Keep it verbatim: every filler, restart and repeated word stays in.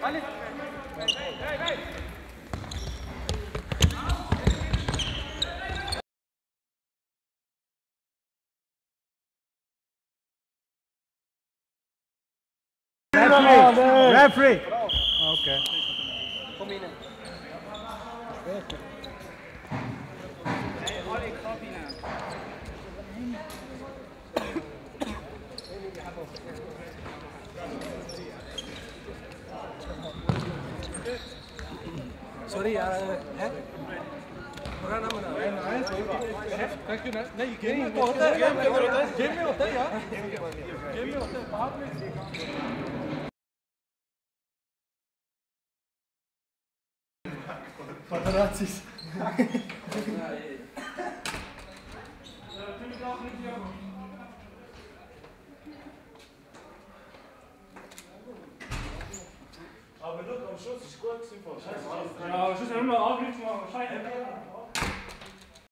Referee! Referee! Okay. Kom in. Sorry यार, हैं? पुराना मना। नहीं नहीं कोई बात नहीं। थैंक यू ना। नहीं गेम में तो होता है। गेम में होता है। गेम में होता है यार। गेम में होता है। बाहर में। Paparazzi's. Aber look, am Schluss ist gut gewesen. Ja, aber sonst haben wir noch Angriff gemacht.